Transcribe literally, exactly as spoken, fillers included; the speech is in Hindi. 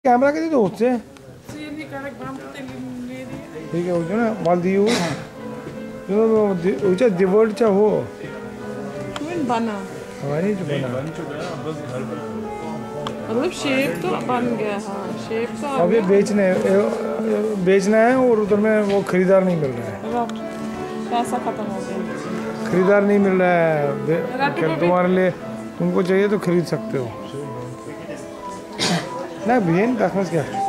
Camera che ti dozze? Sì, mi caricam neri. ठीक है वो ना मालदीव जो ऊंचा दिवाल चा हो Schön बना हमारी जो बना मतलब शेप तो बन गया। हाँ शेप तो आ अब ये गया। बेचने बेचना है और उधर में वो खरीदार नहीं मिल रहा है। रब, पैसा खत्म हो गया। खरीदार नहीं मिल रहा है क्या तुम्हारे लिए तुमको चाहिए तो खरीद सकते हो ना भैया क्या